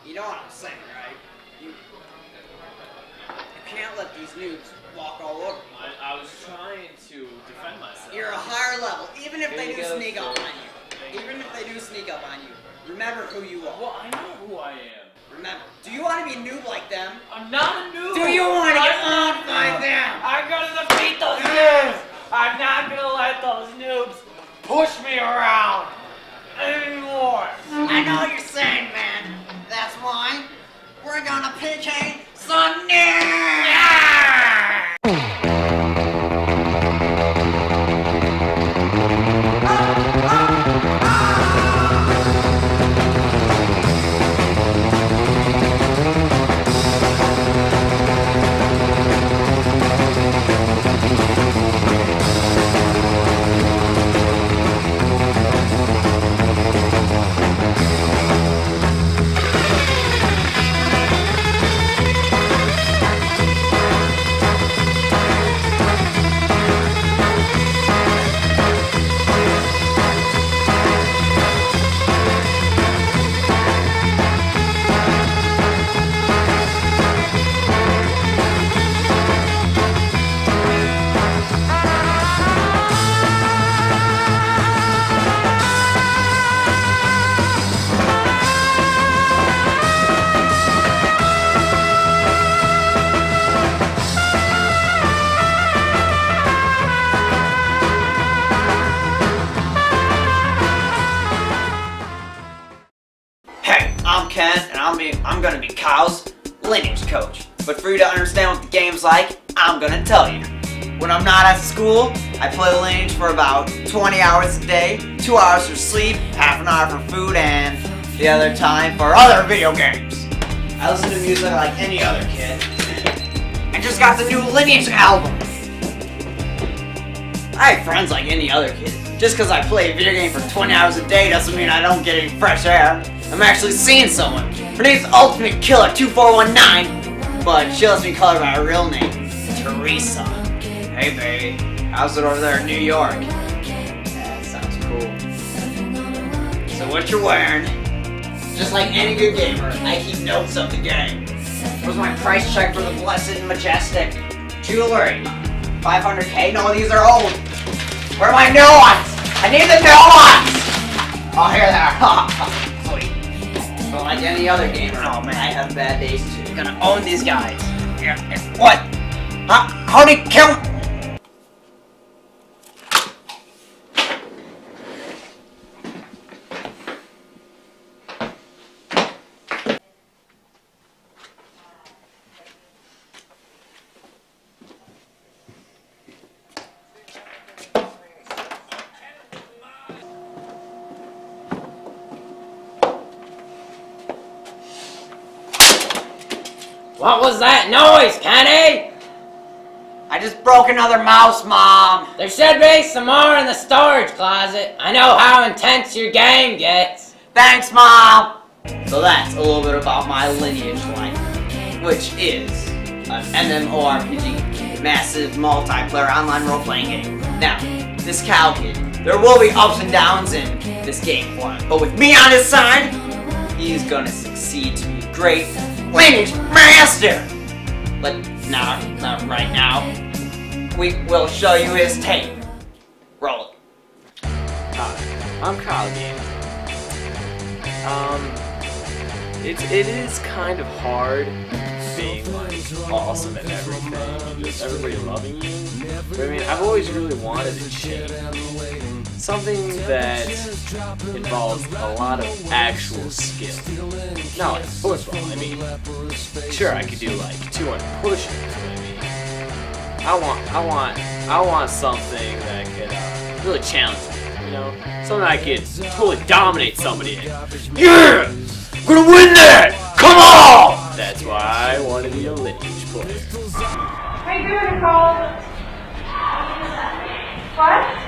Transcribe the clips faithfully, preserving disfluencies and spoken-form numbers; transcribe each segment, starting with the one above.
You know what I'm saying, right? You, you can't let these noobs walk all over you. I, I was trying to defend myself. You're a higher level, even if they do Bingo, sneak up so- on you. Even if they do sneak up on you, remember who you are. Well, I know who I am. Remember, do you want to be a noob like them? I'm not a noob. Do you want to get owned like them? I'm gonna defeat those noobs. I'm not gonna let those noobs push me around anymore. I know what you're saying, man. That's why we're gonna pwning some noobs. I'm Ken, and I'm, be, I'm gonna be Kyle's Lineage coach. But for you to understand what the game's like, I'm gonna tell you. When I'm not at school, I play Lineage for about twenty hours a day, two hours for sleep, half an hour for food, and the other time for other video games. I listen to music like any other kid. I just got the new Lineage album. I have friends like any other kid. Just because I play a video game for twenty hours a day doesn't mean I don't get any fresh air. I'm actually seeing someone. Her name's Ultimate Killer two four one nine, but she lets me call her by her real name, Teresa. Hey baby, how's it over there in New York? Yeah, that sounds cool. So what you're wearing? Just like any good gamer, I keep notes of the game. Where's my price check for the Blessed and Majestic Jewelry? five hundred K? No, these are old. Where are my new ones? I need the new ones! Oh, here they are. Sweet. But like any other gamer, oh man, I have bad days too. You're gonna own these guys. Yeah. What? Huh? How did he kill? What was that noise, Kenny? I just broke another mouse, Mom. There should be some more in the storage closet. I know how intense your game gets. Thanks, Mom. So that's a little bit about my Lineage life, which is an MMORPG, massive multiplayer online role-playing game. Now, this cow kid, there will be ups and downs in this game for him, but with me on his side, he's gonna succeed to be great Lineage Master! But not, not right now. We will show you his tape. Roll it. Hi, I'm Kyle Game. Um, it, it is kind of hard being like awesome at everything and just everybody loving you. But I mean, I've always really wanted to change. Something that involves a lot of actual skill. Not like football, I mean, sure I could do like two hundred push-ups, but I mean, I want, I want, I want something that could uh, really challenge me, you know? Something I could totally dominate somebody in. Yeah! I'm gonna win that! Come on! That's why I want to be a Lineage player. Hey, beautiful! What?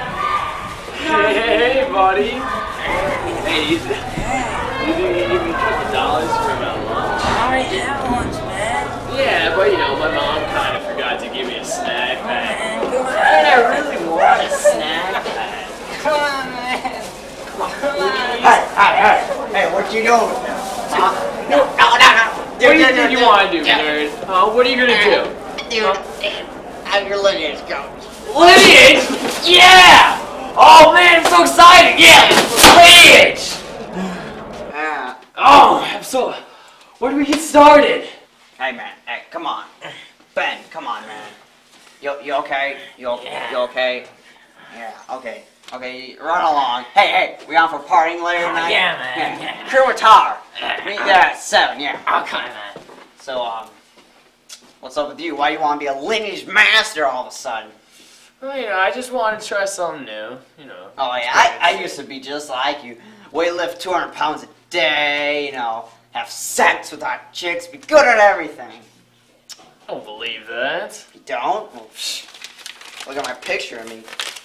Hey, buddy! Hey, you think you give me a couple dollars for my lunch? I already had lunch, man. Yeah, but you know, my mom kind of forgot to give me a snack pack. Man, go And ahead. I really want a snack pack. Come on, man. Come on. Hey, hey, hey, hey, what you doing? Huh? no, no, no. What do you think you want to do, nerd? Uh, what are you gonna do? Dude, I'm your lineage coach. Lineage? Yeah! Oh man, I'm so excited! Yeah! Lineage! Uh, Oh, I'm so... Where do we get started? hey man, hey, come on. Ben, come on, man. You, you okay? You, Yeah. you okay? Yeah, okay. Okay, run along. Hey, hey, we on for partying later tonight? Yeah, man. Yeah. Crew Tower. Meet there at seven, yeah. Okay, man. So, um, what's up with you? Why you want to be a Lineage Master all of a sudden? Well, you know, I just wanted to try something new, you know. Oh, yeah, I, I used to be just like you. Weightlift two hundred pounds a day, you know, have sex with hot chicks, be good at everything. I don't believe that. You don't? Well, psh, look at my picture of me.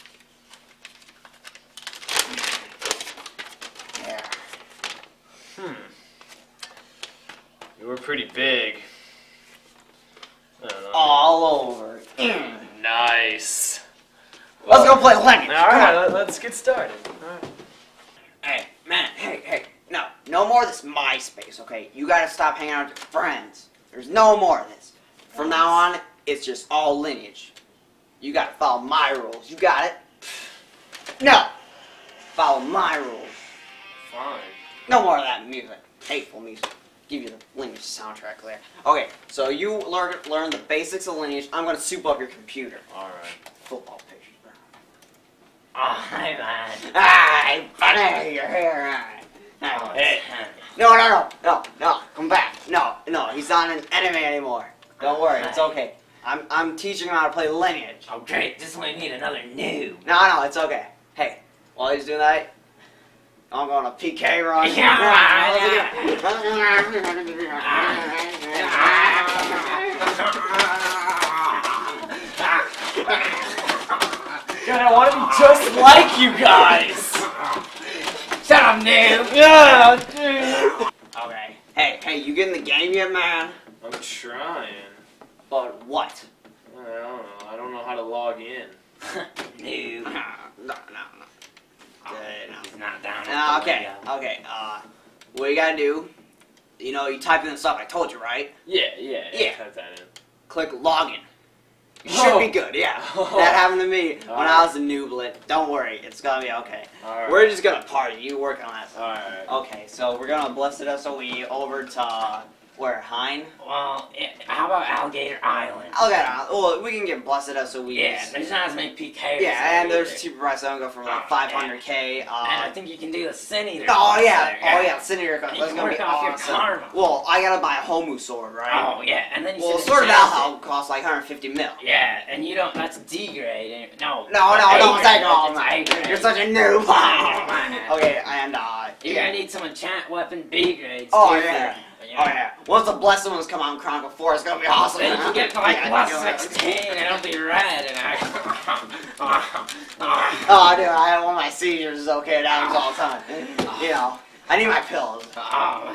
Yeah. Hmm. You were pretty big. I don't know. All over. Nice. Let's go play Lineage. Alright, let, let's get started. All right. Hey, man, hey, hey. No, no more of this MySpace, okay? You gotta stop hanging out with your friends. There's no more of this. From now on, it's just all Lineage. You gotta follow my rules. You got it? No! Follow my rules. Fine. No more of that music. Hateful music. Give you the Lineage soundtrack later. Okay, so you learn learn the basics of Lineage. I'm gonna soup up your computer. Alright. Football pictures, bro. Oh, hey, man. Ah, funny, you're here. Ah. Hey. No, no, no, no, no, come back. No, no, he's not an enemy anymore. Don't worry, it's okay. I'm, I'm teaching him how to play Lineage. Oh, great. This way we need another noob. No, no, it's okay. Hey, while he's doing that, I'm going to P K run. God, I want to be just like you guys! Shut up, noob. Yeah, dude! Okay. Hey, hey, you getting the game yet, man? I'm trying. But what? I don't know. I don't know how to log in. Noob. No, no, no. Good. He's not down. No, okay, okay. Uh, what you gotta do? You know, you type in the stuff I told you, right? Yeah, yeah, yeah. Yeah. Type that in. Click login. You should Oh. be good, yeah. Oh. That happened to me when Alright. I was a nooblet. Don't worry, it's gonna be okay. Alright. We're just gonna party. You work on that. Alright. Okay, so we're gonna bless it up so we over to uh, where Hein. Well, yeah, how about Alligator Island? Okay, uh, well we can get blessed up so we. Yeah, there's not as many P Ks. Yeah, and there's either. cheaper price. I'm gonna go for like Oh, five hundred K. Uh, And I think you can do a Sin Eater. Oh yeah, there, oh yeah, Senator. You That's can gonna be work off your awesome. karma. Well, I gotta buy a Homu sword, right? Oh yeah, and then you Well, should Sword of enchant Valhalla it. costs like one hundred fifty mil. Yeah, and you don't. That's D grade. No. No, no, A no, grade, take all it's of A mine. grade. You're such a noob. man. Okay, and uh. You're gonna need some enchant weapon B grades. Oh too, yeah. for- Oh yeah. Once the blessed ones come out in Chronicle Four, it's gonna be awesome. Then you can get to like Yeah, plus yeah. sixteen and it'll be red and I... Oh dude, I don't want my seizures okay down all the time. You know, I need my pills. Oh.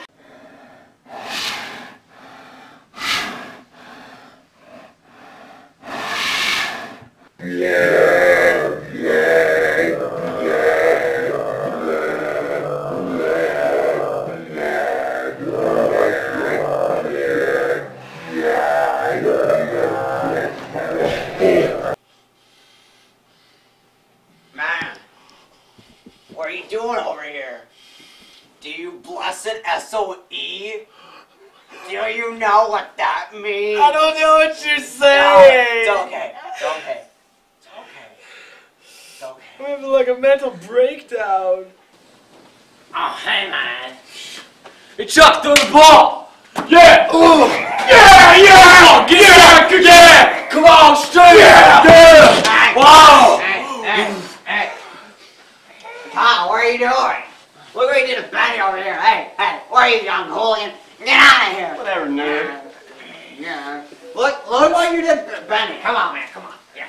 Man, what are you doing over here? Do you bless it S O E? Do you know what that means? I don't know what you're No, saying! it's okay. It's okay. It's okay. It's okay. I'm having like a mental breakdown. Oh, hey man. Hey Chuck, throw the ball! Yeah! Ooh. Yeah! Yeah! Yeah! Yeah! Come on, straight! Yeah! Yeah! Hey, Wow! Hey, hey, hey. Kyle, what are you doing? Look what you did to Benny over here. Hey, hey, where are you, young hooligan? Get out of here. Whatever, nerd. Yeah. Look, look what you did to Benny. Come on, man, come on. Yeah.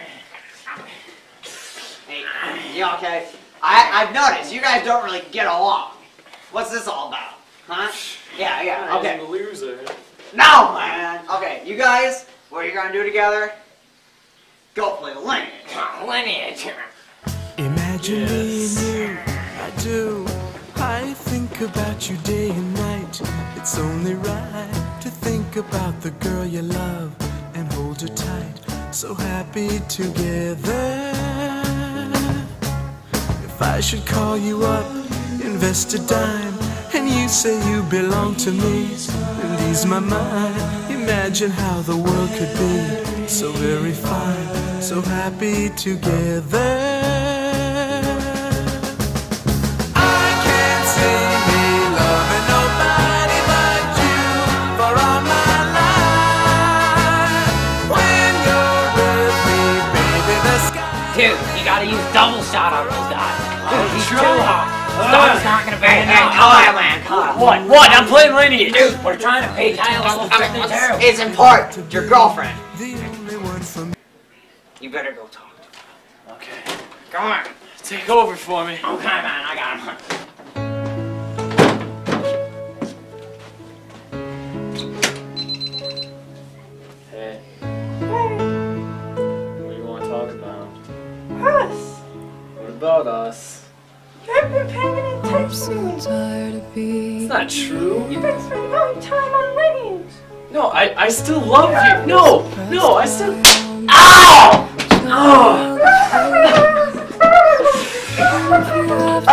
Hey, you okay? I, I've noticed you guys don't really get along. What's this all about? Huh? Yeah, yeah, okay. I'm a loser. No, man. Okay, you guys, what are you gonna do together? Go play Lineage. Lineage. Imagine me and you, I do. I think think about you day and night. It's only right to think about the girl you love and hold her tight. So happy together. If I should call you up, invest a dime, and you say you belong to me, and ease my mind. Imagine how the world could be so very fine, so happy together. Dude, you gotta use double shot on those guys. Dude, he's too hot. Dog's not gonna bear it down. Kyle, man, Kyle. What? What? I'm playing Lineage. Dude, we're trying to pay Kyle level fifty-two. It's important. Your girlfriend. You better go talk to her. Okay. Come on. Take over for me. Okay, man, I got him. Hey. What do you want to talk about? Us. What about us? You haven't been paying any attention. It's not true. You've been spending all your time on Lineage. No, I, I still love you. No, no, I still... Ow! Oh! Oh!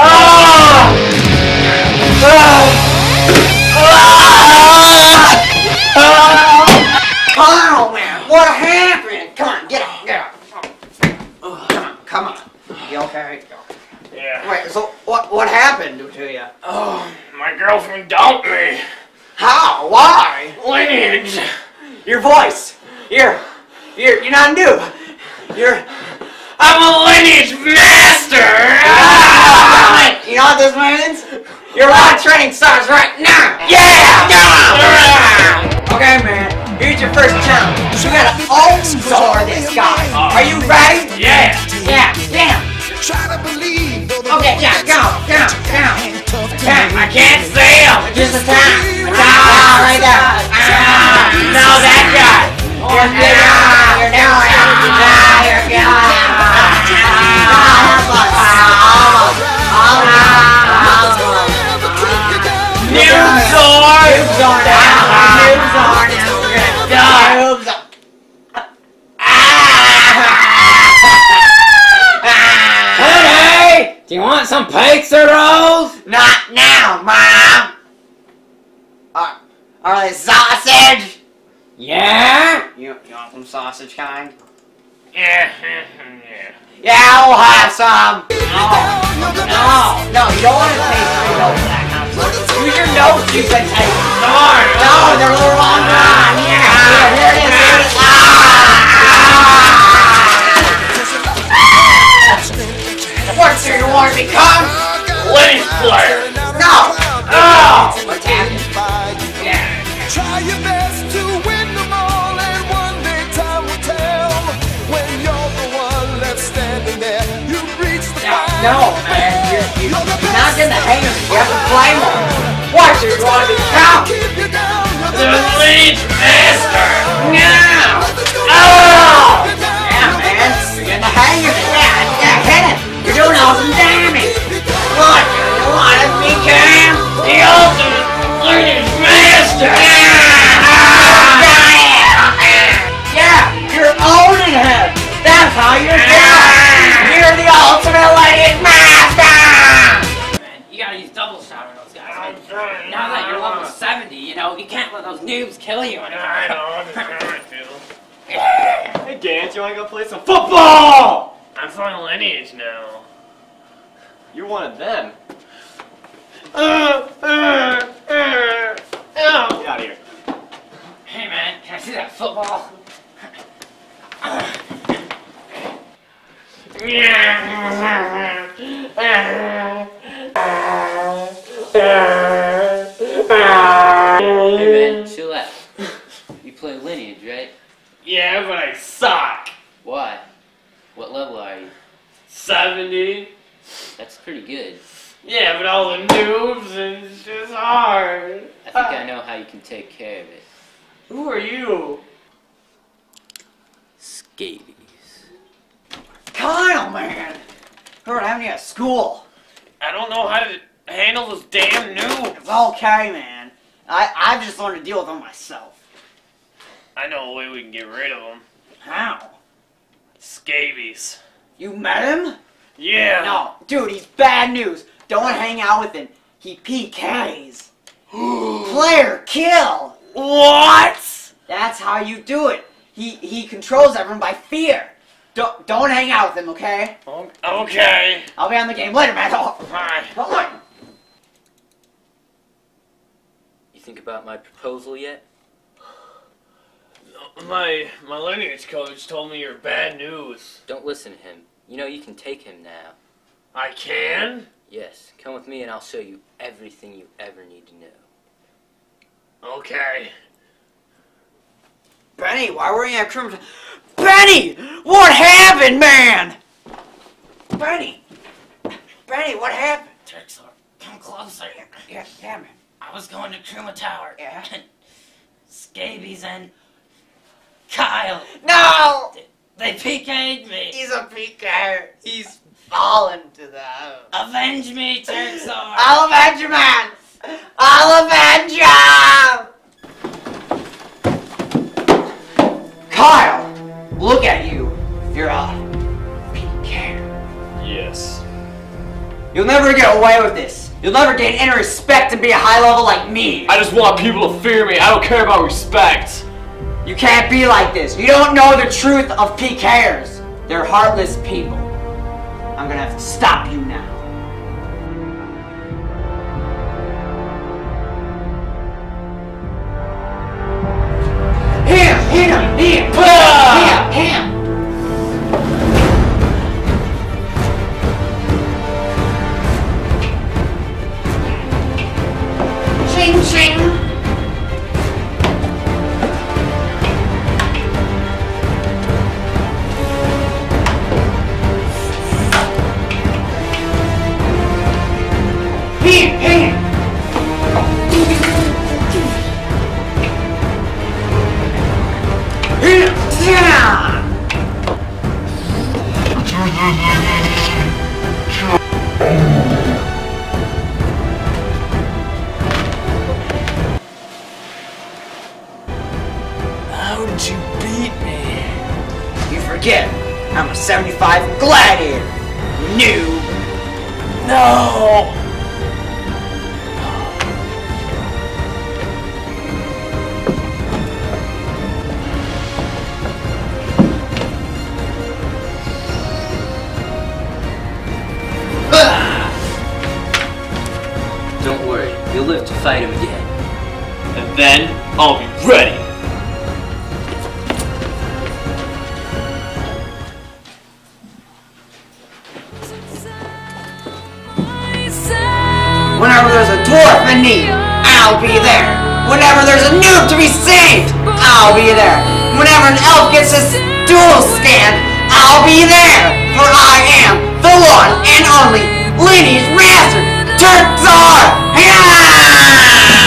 Kyle, man, what happened? Come on, get up, get up. Come on, come on. You okay? Yeah. Wait, so what what happened to you? Oh, my girlfriend dumped me. How? Why? Lineage. Your voice. You're you're you're not new. You're I'm a Lineage Master. ah! You know what this means? Your live training starts right now. Yeah! Yeah! Okay, man. Here's your first challenge. You gotta outsoar this guy. Are you ready? Yeah. Yeah, yeah. Okay, yeah, go, go, go. Okay, I can't see him. just a time. Ah, right there. Ah, No, that guy. you're good. Ah, you're doing it. Ah, you're good. Ah, almost. Almost. Almost. Noobs are. Noobs are down. Noobs are down. Noobs are. Hey, do you want some pizza rolls? Not now, Mom! Are, are they sausage? Yeah? You, you want some sausage kind? Yeah. Yeah. Yeah, we'll have some! No, no, no, you don't want to taste your nose for that kind of stuff. Use your nose, you can taste it. Darn. No, they're a little longer. Yeah, here, here it is, here it is. Ah! What's your you want to become? Lineage player. No! Oh. What's happening? Yeah. Try your best to win them all, and one day time will tell. When you're the one left standing there, you reach the No, no, man, you're, you're, you're not getting the hang of it. You have to play more. What's your you want to become? The Lineage Master. No! Oh! Yeah, man, you're getting the hang of it. Yeah, yeah, hit it. You're doing awesome damage. What do you want to become? The ultimate Lineage Master. Yeah, you're owning him. That's how you're doing. You're the ultimate Lineage Master. Man, you gotta use double shot on those guys. I'm trying. Now that you're level seventy, you know, you can't let those noobs kill you anymore. I know, I'm trying to. Hey, Gant, you wanna go play some football? I'm playing Lineage now. You're one of them. Uh, uh, uh, oh. Get out of here. Hey man, can I see that football? Hey man, chill out. You play Lineage, right? Yeah, but I suck. Why? What level are you? seventy. That's pretty good. Yeah, but all the noobs and it's just hard. I think I know how you can take care of it. Who are you? Scabies. Kyle, man. Heard I'm at school. I don't know how to handle those damn noobs. It's okay, man. I, I've just learned to deal with them myself. I know a way we can get rid of them. How? Scabies. You met him? Yeah. No, dude, he's bad news. Don't hang out with him. He P Ks. Player kill. What? That's how you do it. He he controls everyone by fear. Don't don't hang out with him, okay? Okay. I'll be on the game later, man. Bye. Bye. You think about my proposal yet? My my lineage coach told me you're bad news. Don't listen to him. You know you can take him now. I can? Yes, come with me and I'll show you everything you ever need to know. Okay. Benny, why were you at criminal? Benny, what happened, man? Benny, Benny, what happened? Turksor, come closer. Yeah, yeah, man. I was going to Kruma Tower. Yeah. Scabies and Kyle. No, They P K'd me. he's a P K. He's fallen to them. Avenge me, Turksor. I'll avenge you, man. I'll avenge you. Kyle, look at you. You're a P K. Yes. You'll never get away with this. You'll never gain any respect and be a high level like me. I just want people to fear me. I don't care about respect. You can't be like this. You don't know the truth of P Kers. They're heartless people. I'm gonna have to stop you now. Him! Him! Him! Ah! Him! Him! Ching ching! Him! Him! Him! Yeah! How did you beat me? You forget, I'm a seventy-five gladiator. Noob. No! Don't worry, you'll live to fight him again. And then I'll be ready. Whenever there's a dwarf in need, I'll be there. Whenever there's a noob to be saved, I'll be there. Whenever an elf gets his dual scan, I'll be there. For I am the one and only Lineage Master, Turksor! Yeah!